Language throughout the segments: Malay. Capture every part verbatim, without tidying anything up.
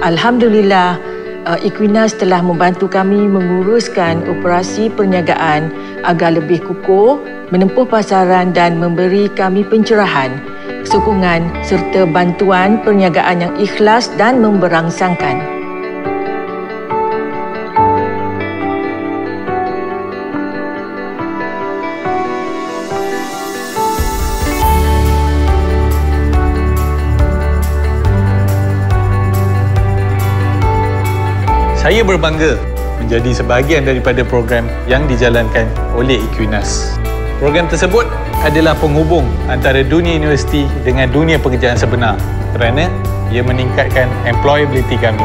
Alhamdulillah, Equinas telah membantu kami menguruskan operasi perniagaan agar lebih kukuh, menempuh pasaran dan memberi kami pencerahan, sokongan serta bantuan perniagaan yang ikhlas dan memberangsangkan. Saya berbangga menjadi sebahagian daripada program yang dijalankan oleh Equinas. Program tersebut adalah penghubung antara dunia universiti dengan dunia pekerjaan sebenar kerana ia meningkatkan employability kami.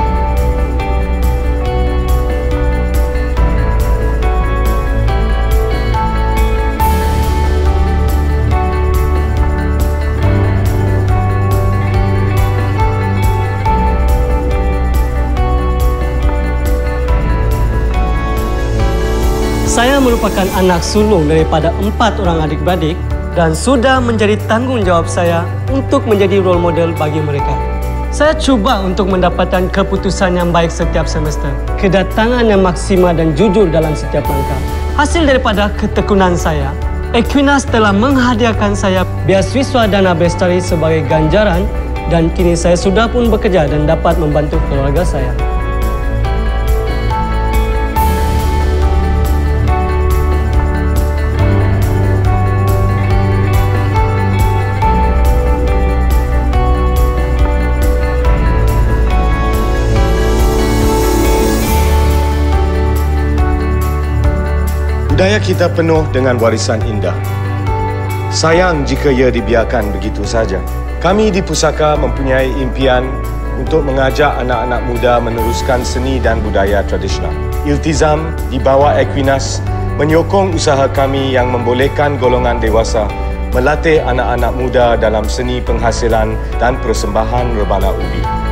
Saya merupakan anak sulung daripada empat orang adik-beradik dan sudah menjadi tanggungjawab saya untuk menjadi role model bagi mereka. Saya cuba untuk mendapatkan keputusan yang baik setiap semester, kedatangan yang maksimal dan jujur dalam setiap langkah. Hasil daripada ketekunan saya, Equinas telah menghadiahkan saya beasiswa Dana Bestari sebagai ganjaran dan kini saya sudah pun bekerja dan dapat membantu keluarga saya. Budaya kita penuh dengan warisan indah. Sayang jika ia dibiarkan begitu saja. Kami di Pusaka mempunyai impian untuk mengajak anak-anak muda meneruskan seni dan budaya tradisional. Iltizam di bawah Equinas menyokong usaha kami yang membolehkan golongan dewasa melatih anak-anak muda dalam seni penghasilan dan persembahan rebana ubi.